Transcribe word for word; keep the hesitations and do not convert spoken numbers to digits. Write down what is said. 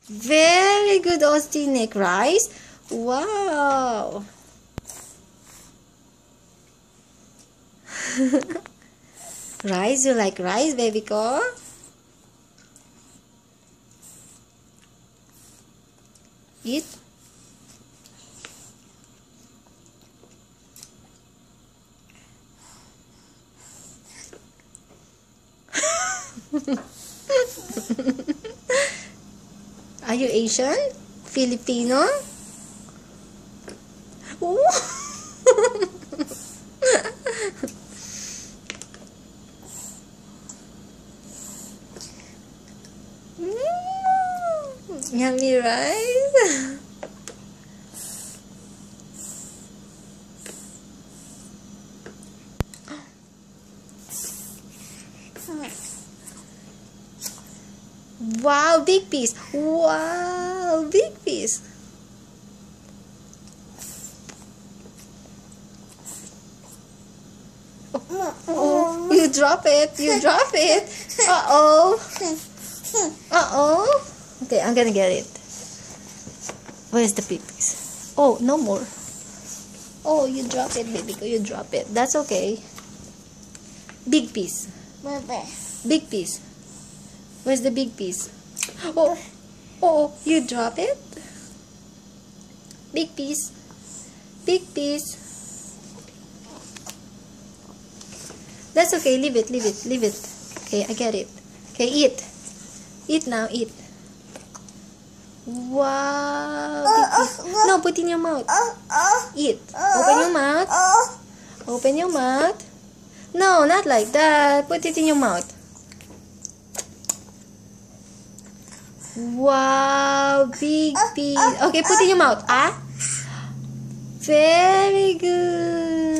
Very good, Ostinek. Rice. Wow. Rice, you like rice, baby ko? Eat. Are you Asian? Filipino? Yummy rice. Wow, big piece. Wow, big piece. Oh, oh, you drop it. You drop it. Uh-oh. Uh-oh. Okay, I'm gonna get it. Where's the big piece? Oh, no more. Oh, you drop it, baby. You drop it. That's okay. Big piece. Big piece. Where's the big piece? Oh, oh, you drop it. Big piece. Big piece. That's okay. Leave it, leave it, leave it. Okay, I get it. Okay, eat. Eat now, eat. Wow. Big piece. No, put in your mouth. Eat. Open your mouth. Open your mouth. No, not like that. Put it in your mouth. Wow, big piece. Okay, put in your mouth. Ah, very good.